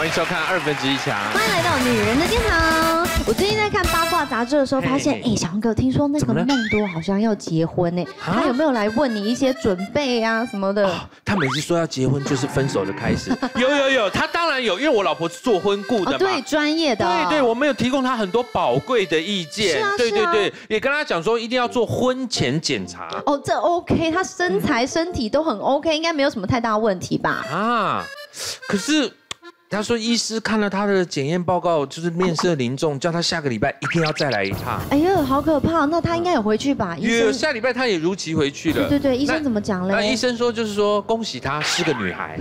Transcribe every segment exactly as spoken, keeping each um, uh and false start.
欢迎收看二分之一强。 欢迎来到女人的殿堂。我最近在看八卦杂志的时候，发现，哎，小杨哥，听说那个孟多好像要结婚呢，他有没有来问你一些准备啊什么的？ 他每次说要结婚就是分手的开始。有有有，他当然有，因为我老婆是做婚顾的嘛， 对，专业的。 对对，我们有提供他很多宝贵的意见。对对对，也跟他讲说一定要做婚前检查。 哦，这 OK， 他身材身体都很 OK， 应该没有什么太大问题吧？啊， 可是。他说：“医师看了他的检验报告，就是面色凝重，叫他下个礼拜一定要再来一趟。” 哎呦，好可怕！那他应该有回去吧？医生下礼拜他也如期回去了。 对对对，医生怎么讲嘞？ 那医生说就是说，恭喜她是个女孩。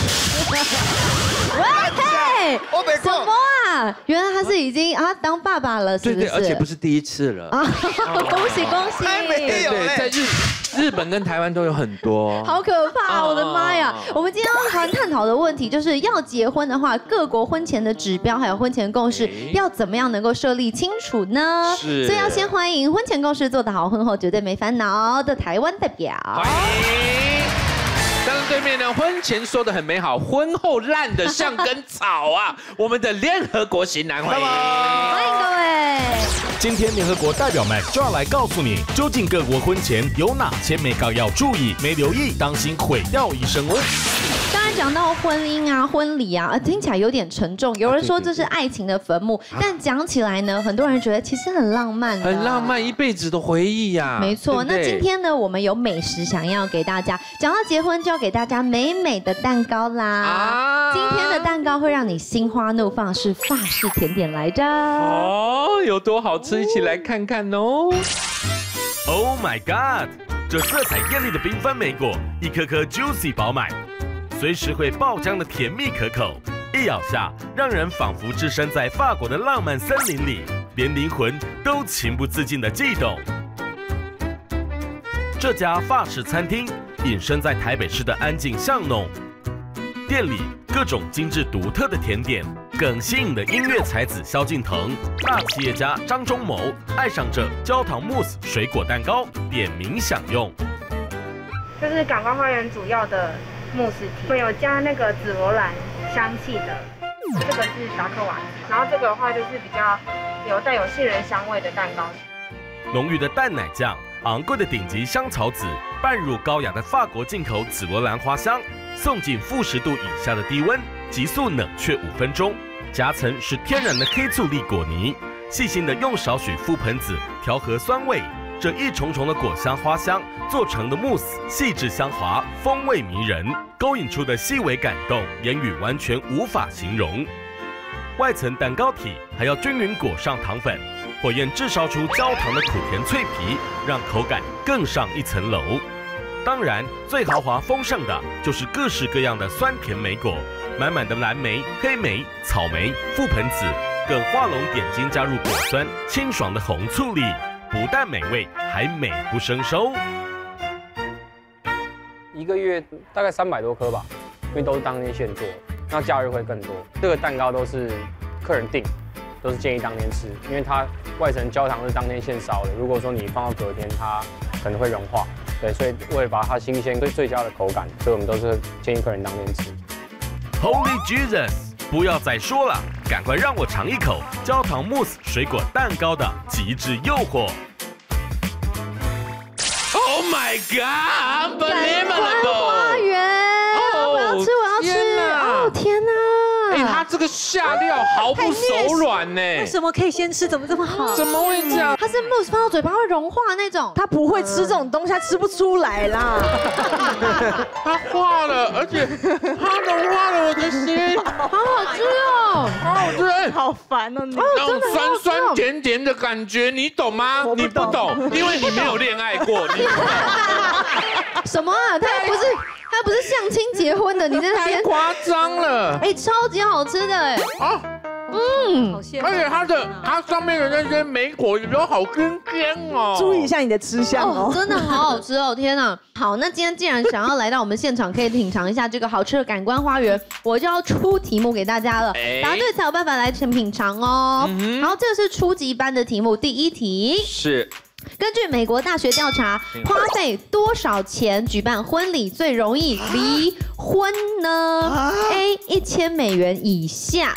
喂，什么啊？原来他是已经啊当爸爸了，是不是？ 对对，而且不是第一次了。啊， 恭喜恭喜！ 对对，在日日本跟台湾都有很多。 好可怕！我的妈呀！我们今天要谈探讨的问题就是要结婚的话，各国婚前的指标还有婚前共识要怎么样能够设立清楚呢？ 是。 所以要先欢迎婚前共识做得好，婚后绝对没烦恼的台湾代表。 欢迎。当然对面呢，婚前说的很美好，婚后烂的像根草啊！我们的联合国型男，欢迎， 欢迎各位。 今天联合国代表们就要来告诉你，究竟各国婚前有哪些眉角要注意，没留意当心毁掉一生哦。 当然讲到婚姻啊、婚礼啊，听起来有点沉重。有人说这是爱情的坟墓，但讲起来呢，很多人觉得其实很浪漫， 很浪漫，一辈子的回忆呀。 没错。那今天呢，我们有美食想要给大家。讲到结婚，就要给大家美美的蛋糕啦。啊！今天的蛋糕会让你心花怒放，是法式甜点来着。 哦，有多好吃，一起来看看哦。 Oh my god！ 这色彩艳丽的缤纷莓果，一颗颗 juicy 饱满。随时会爆浆的甜蜜可口，一咬下，让人仿佛置身在法国的浪漫森林里，连灵魂都情不自禁的悸动。这家法式餐厅隐身在台北市的安静巷弄，店里各种精致独特的甜点，更吸引了音乐才子萧敬腾、大企业家张忠谋爱上这焦糖慕斯水果蛋糕，点名享用。 这是感官花园主要的慕斯体，会有加那个紫罗兰香气的，这个是达克瓦，然后这个的话就是比较有带有杏仁香味的蛋糕。 浓郁的淡奶酱，昂贵的顶级香草籽，拌入高雅的法国进口紫罗兰花香，送进负十度以下的低温，急速冷却五分钟。夹层是天然的黑醋栗果泥，细心的用少许覆盆子调和酸味。这一重重的果香花香做成的慕斯，细致香滑，风味迷人，勾引出的细微感动，言语完全无法形容。外层蛋糕体还要均匀裹上糖粉，火焰炙烧出焦糖的苦甜脆皮，让口感更上一层楼。当然，最豪华丰盛的就是各式各样的酸甜莓果，满满的蓝莓、黑莓、草莓、覆盆子，更画龙点睛加入果酸，清爽的红醋栗。不但美味，还美不胜收。 一个月大概三百多颗吧，因为都是当天现做，那假日会更多。这个蛋糕都是客人订，都是建议当天吃，因为它外层焦糖是当天现烧的。如果说你放到隔天，它可能会融化。对，所以为了把它新鲜最最佳的口感，所以我们都是建议客人当天吃。 Holy Jesus！ 不要再说了，赶快让我尝一口焦糖慕斯水果蛋糕的极致诱惑。 Oh my God！ 感官花园，我要吃，我要吃！哦天哪！ 哎，它这个下料毫不手软呢。 为什么可以先吃？怎么这么好？ 怎么会这样？ 它是慕斯放到嘴巴会融化那种。 他不会吃这种东西，他吃不出来啦。 它化了，而且它融化了我的心。 好好吃哦， 好好吃！ 好烦哦你。 那种酸酸甜甜的感觉，你懂吗？你不懂，因为你没有恋爱过，你不懂。 什么啊？他不是他不是相亲结婚的，你在那边太夸张了。 哎，超级好吃的哎。啊。 嗯， 而且它的它上面的那些莓果也都好鲜鲜哦。 注意一下你的吃相哦， 真的好好吃哦！天哪，好，那今天既然想要来到我们现场，可以品尝一下这个好吃的感官花园，我就要出题目给大家了，答对才有办法来品尝哦。然后这个是初级班的题目，第一题是根据美国大学调查，花费多少钱举办婚礼最容易离婚呢 ？A 一千美元以下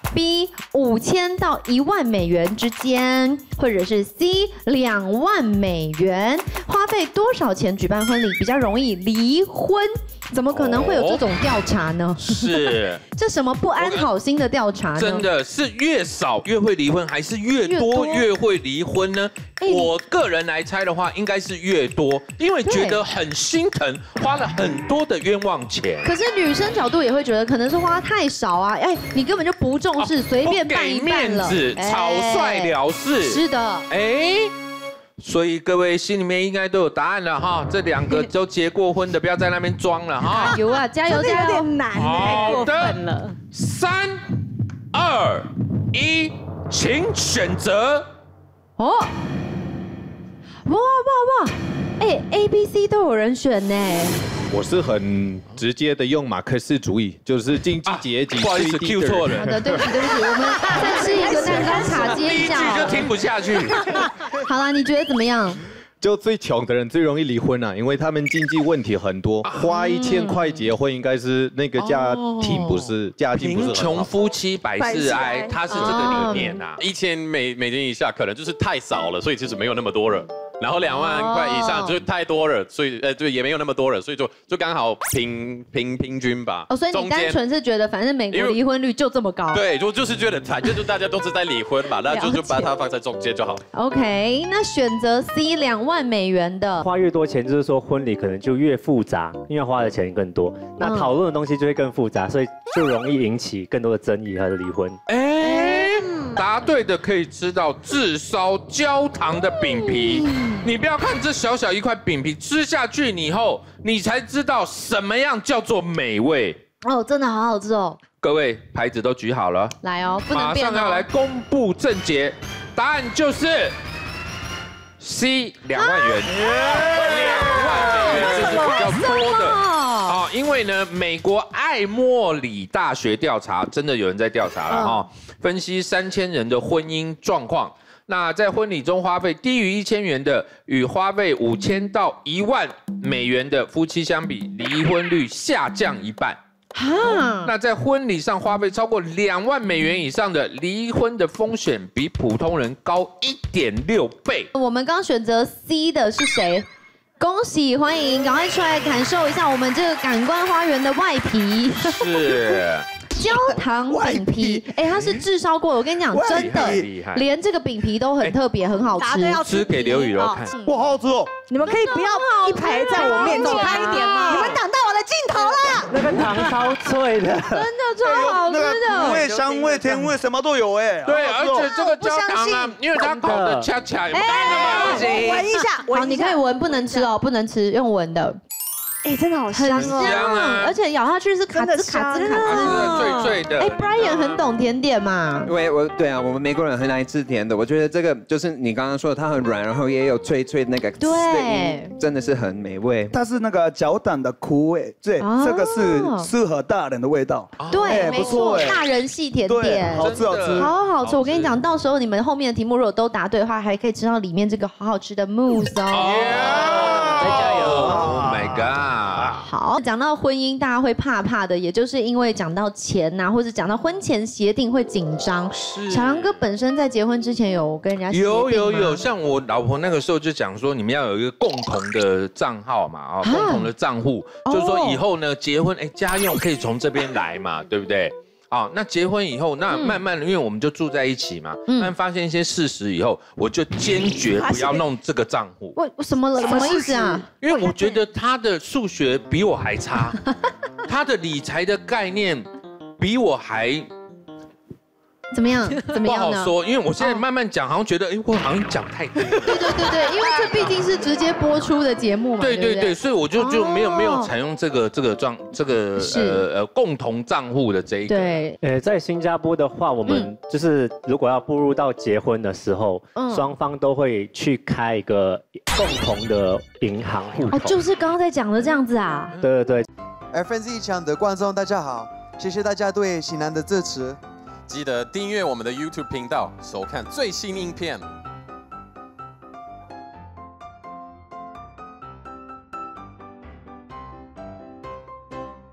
，B 五千到一万美元之间，或者是 C 两万美元。花费多少钱举办婚礼比较容易离婚？怎么可能会有这种调查呢？ 是， 这什么不安好心的调查呢？ 真的是越少越会离婚，还是越多越会离婚呢？我个人来猜的话，应该是越多，因为觉得很心疼，花了很多的冤枉钱。 可是女生角度也会觉得，可能是花太少啊，哎，你根本就不重视，随便办一办了， 不给面子，草率了事。 是的， 哎。所以各位心里面应该都有答案了哈，这两个都结过婚的，不要在那边装了哈。 有啊，加油加油！ 有点难，太过分了。 三、二、一，请选择。 哦，哇哇哇！哎 ，A、B、C 都有人选呢。 我是很直接的用马克思主义，就是经济阶级。 不好意思 ，Q 错了。 好的，对不起对不起，我们再吃一个蛋糕卡接一下。 第一句就听不下去。 好啦，你觉得怎么样？ 就最穷的人最容易离婚啊，因为他们经济问题很多，花一千块结婚应该是那个家庭不是家境不是很好。 贫穷夫妻百事哀，他是这个理念啊。 一千美美金以下可能就是太少了，所以其实没有那么多人。然后两万块以上就太多了，所以呃对也没有那么多了，所以就就刚好平平平均吧。 哦，所以你单纯是觉得反正美国离婚率就这么高？ 对，就就是觉得反正就大家都是在离婚嘛，那就就把它放在中间就好。 OK， 那选择 C 两万美元的， 花越多钱，就是说婚礼可能就越复杂，因为花的钱更多，那讨论的东西就会更复杂，所以就容易引起更多的争议和离婚。 哎。答对的可以吃到炙烧焦糖的饼皮，你不要看这小小一块饼皮，吃下去以后，你才知道什么样叫做美味。 哦，真的好好吃哦！ 各位牌子都举好了， 来哦，不能变哦。 马上要来公布正解，答案就是 C 两万元，两万美元这是比较多的。啊，因为呢，美国艾默里大学调查，真的有人在调查了哈，分析三千人的婚姻状况。那在婚礼中花费低于一千元的，与花费五千到一万美元的夫妻相比，离婚率下降一半。哈，那在婚礼上花费超过两万美元以上的，离婚的风险比普通人高一点六倍。 我们刚选择 C 的是谁？恭喜，欢迎，赶快出来感受一下我们这个感官花园的外皮。 是。 焦糖饼皮，哎，它是炙烧过的。我跟你讲，真的，连这个饼皮都很特别，很好吃。 吃给刘雨柔看， 哇，好好吃哦！你们可以不要一排在我面前，走开一点嘛！你们挡到我的镜头了。 那个糖超脆的， 真的超好吃的， 味、香味、甜味什么都有哎。 对，而且这个焦糖啊，因为它烤的恰恰， 哎，闻一下， 好，你可以闻，不能吃哦，不能吃，用闻的。 哎，真的好香哦， 香啊！ 而且咬下去是卡兹卡兹卡兹， 脆脆的。 哎 ，Brian 很懂甜点嘛？ 因为我对啊，我们美国人很爱吃甜的。我觉得这个就是你刚刚说的，它很软，然后也有脆脆那个， 对， 真的是很美味。 它是那个焦糖的苦味，对，这个是适合大人的味道。 对，没错，大人系甜点， 好吃好吃， 好好吃。我跟你讲，到时候你们后面的题目如果都答对的话，还可以吃到里面这个好好吃的 mousse 哦。 再加油 ！Oh my god！ 好，讲到婚姻，大家会怕怕的，也就是因为讲到钱呐、啊，或者讲到婚前协定会紧张。 是。 小杨哥本身在结婚之前有跟人家协定吗？ 有有有，像我老婆那个时候就讲说，你们要有一个共同的账号嘛，啊，共同的账户，就是说以后呢结婚，哎，家用可以从这边来嘛，对不对？啊，那结婚以后，那慢慢的，因为我们就住在一起嘛，慢慢发现一些事实以后，我就坚决不要弄这个账户。 为什么了？什么意思啊？ 因为我觉得他的数学比我还差，他的理财的概念比我还。 怎么样？怎么样呢？不好说，因为我现在慢慢讲，好像觉得，哎，我好像讲太多。 对对对对，因为这毕竟是直接播出的节目嘛。 对对对，所以我就就没有哦没有采用这个这个账这个呃呃共同账户的这一个。 对， 呃，在新加坡的话，我们就是如果要步入到结婚的时候，双方都会去开一个共同的银行户头。 哦，就是刚刚在讲的这样子啊。 对对对。 F N Z 墙的观众大家好，谢谢大家对新南的支持。 记得订阅我们的 YouTube 频道，收看最新影片。